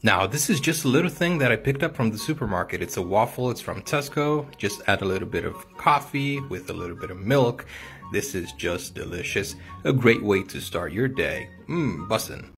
Now, this is just a little thing that I picked up from the supermarket. It's a waffle, it's from Tesco. Just add a little bit of coffee with a little bit of milk. This is just delicious. A great way to start your day. Bussin'.